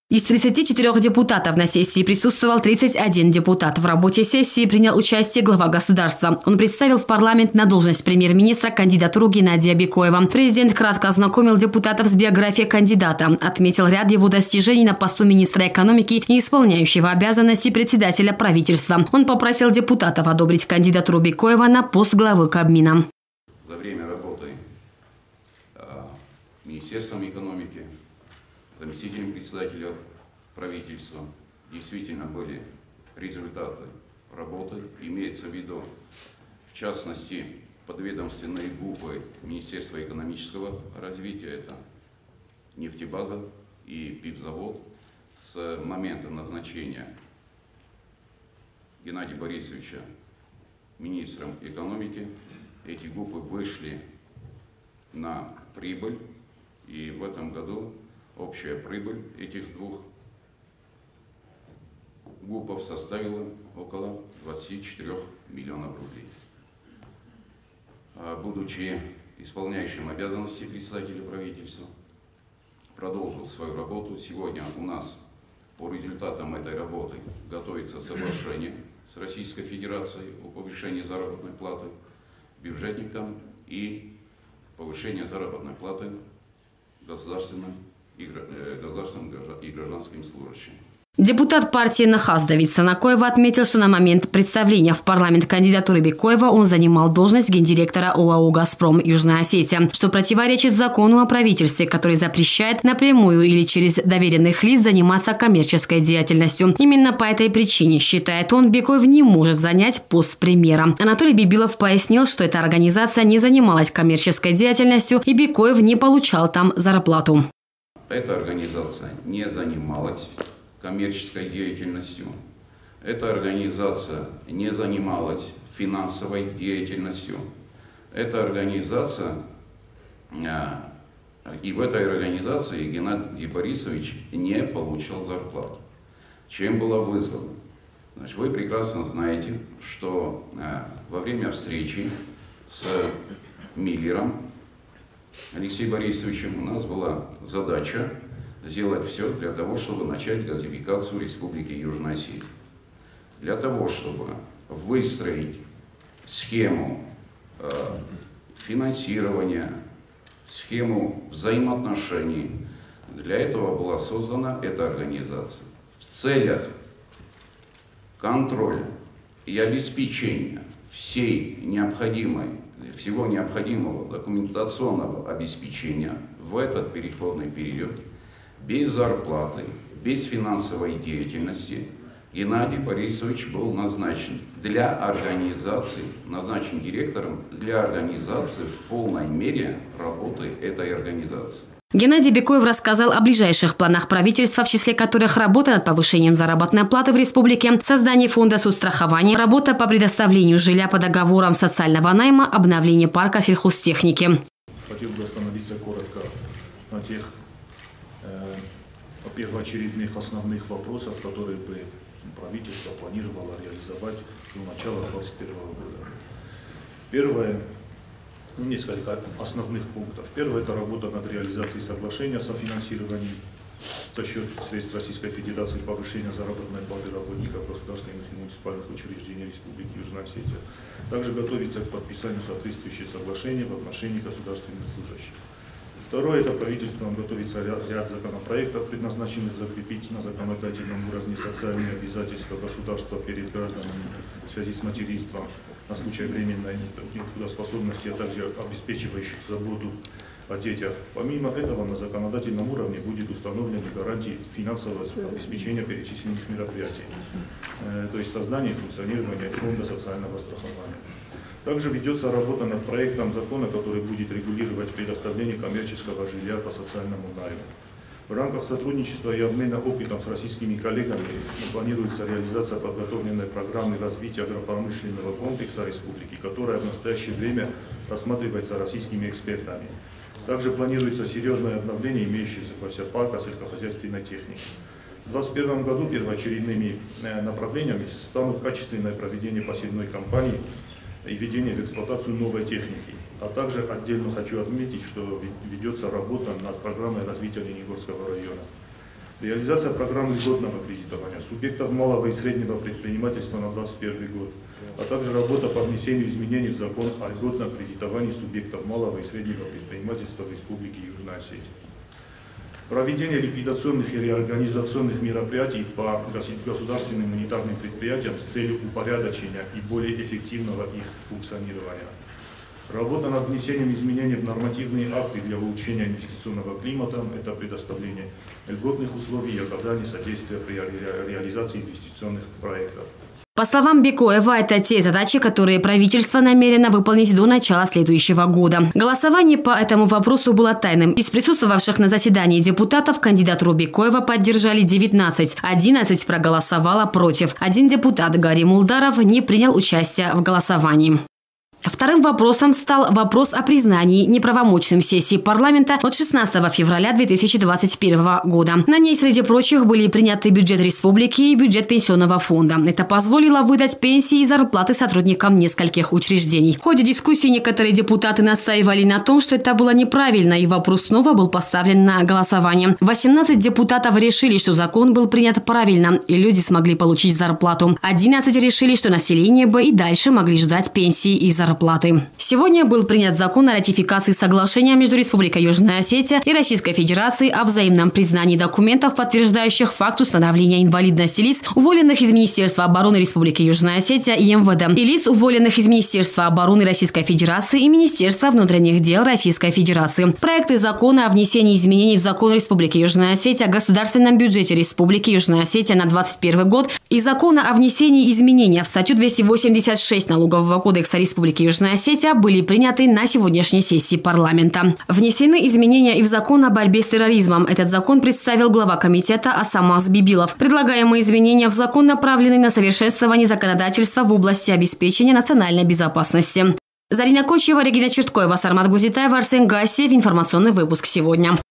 Из 34 депутатов на сессии присутствовал 31 депутат. В работе сессии принял участие глава государства. Он представил в парламент на должность премьер-министра кандидатуру Геннадия Бекоева. Президент кратко ознакомил депутатов с биографией кандидата, отметил ряд его достижений на посту министра экономики и исполняющего обязанности председателя правительства. Он попросил депутатов одобрить кандидатуру Бекоева на пост главы Кабмина. За время работы Министерством экономики, заместителем председателя правительства действительно были результаты работы. Имеется в виду, в частности, подведомственные ГУПы Министерства экономического развития, это нефтебаза и пивзавод. С момента назначения Геннадия Борисовича министром экономики эти ГУПы вышли на прибыль, и в этом году общая прибыль этих двух ГУПов составила около 24 миллионов рублей. Будучи исполняющим обязанности председателя правительства, продолжил свою работу. Сегодня у нас по результатам этой работы готовится соглашение с Российской Федерацией о повышении заработной платы бюджетникам и повышение заработной платы государственным и гражданским служащим. Депутат партии НХАС Давид Санакоева отметил, что на момент представления в парламент кандидатуры Бекоева он занимал должность гендиректора ОАО «Газпром» Южная Осетия, что противоречит закону о правительстве, который запрещает напрямую или через доверенных лиц заниматься коммерческой деятельностью. Именно по этой причине, считает он, Бекоев не может занять пост премьера. Анатолий Бибилов пояснил, что эта организация не занималась коммерческой деятельностью и Бекоев не получал там зарплату. Эта организация не занималась коммерческой деятельностью. Эта организация не занималась финансовой деятельностью. Эта организация, и в этой организации Геннадий Борисович не получал зарплату. Чем было вызвано? Значит, вы прекрасно знаете, что во время встречи с Миллером Алексеем Борисовичем у нас была задача сделать все для того, чтобы начать газификацию Республики Южная Осетия. Для того, чтобы выстроить схему финансирования, схему взаимоотношений, для этого была создана эта организация. В целях контроля и обеспечения всего необходимого документационного обеспечения в этот переходный период без зарплаты, без финансовой деятельности Геннадий Борисович был назначен директором для организации в полной мере работы этой организации. Геннадий Бекоев рассказал о ближайших планах правительства, в числе которых работа над повышением заработной платы в республике, создание фонда соцстрахования, работа по предоставлению жилья по договорам социального найма, обновление парка сельхозтехники. Хотел бы остановиться коротко на тех первоочередных основных вопросов, которые бы правительство планировало реализовать до начала 2021 года. Первое, несколько основных пунктов. Первое – это работа над реализацией соглашения о софинансировании за счет средств Российской Федерации повышения заработной платы работников государственных и муниципальных учреждений Республики Южная Осетия. Также готовится к подписанию соответствующие соглашения в отношении государственных служащих. Второе – это правительством готовится ряд законопроектов, предназначенных закрепить на законодательном уровне социальные обязательства государства перед гражданами в связи с материнством на случай временной нетрудоспособности, а также обеспечивающих заботу о детях. Помимо этого, на законодательном уровне будет установлены гарантии финансового обеспечения перечисленных мероприятий, то есть создание и функционирование фонда социального страхования. Также ведется работа над проектом закона, который будет регулировать предоставление коммерческого жилья по социальному найму. В рамках сотрудничества и обмена опытом с российскими коллегами планируется реализация подготовленной программы развития агропромышленного комплекса республики, которая в настоящее время рассматривается российскими экспертами. Также планируется серьезное обновление имеющегося парка сельскохозяйственной техники. В 2021 году первоочередными направлениями станут качественное проведение посевной кампании и введение в эксплуатацию новой техники. А также отдельно хочу отметить, что ведется работа над программой развития Ленигорского района. Реализация программы льготного кредитования субъектов малого и среднего предпринимательства на 2021 год, а также работа по внесению изменений в закон о льготном кредитовании субъектов малого и среднего предпринимательства в Республике Южная Осетия. Проведение ликвидационных и реорганизационных мероприятий по государственным монетарным предприятиям с целью упорядочения и более эффективного их функционирования. Работа над внесением изменений в нормативные акты для улучшения инвестиционного климата – это предоставление льготных условий и оказание содействия при реализации инвестиционных проектов. По словам Бекоева, это те задачи, которые правительство намерено выполнить до начала следующего года. Голосование по этому вопросу было тайным. Из присутствовавших на заседании депутатов кандидатуру Бекоева поддержали 19, 11 проголосовало против. Один депутат, Гарри Мулдаров, не принял участие в голосовании. Вторым вопросом стал вопрос о признании неправомочным сессии парламента от 16 февраля 2021 года. На ней, среди прочих, были приняты бюджет республики и бюджет пенсионного фонда. Это позволило выдать пенсии и зарплаты сотрудникам нескольких учреждений. В ходе дискуссии некоторые депутаты настаивали на том, что это было неправильно, и вопрос снова был поставлен на голосование. 18 депутатов решили, что закон был принят правильно, и люди смогли получить зарплату. 11 решили, что население бы и дальше могли ждать пенсии и зарплаты. Сегодня был принят закон о ратификации соглашения между Республикой Южная Осетия и Российской Федерацией о взаимном признании документов, подтверждающих факт установления инвалидности лиц, уволенных из Министерства обороны Республики Южная Осетия и МВД, и лиц, уволенных из Министерства обороны Российской Федерации и Министерства внутренних дел Российской Федерации. Проекты закона о внесении изменений в закон Республики Южная Осетия о государственном бюджете Республики Южная Осетия на 2021 год и закона о внесении изменения в статью 286 Налогового кодекса Республики Южная Осетия были приняты на сегодняшней сессии парламента. Внесены изменения и в закон о борьбе с терроризмом. Этот закон представил глава комитета Асамаз Бибилов. Предлагаемые изменения в закон направлены на совершенствование законодательства в области обеспечения национальной безопасности. Зарина Кочева, Регина Черткоева, Сармат Гузитаева, Арсен Гасиев. Информационный выпуск сегодня.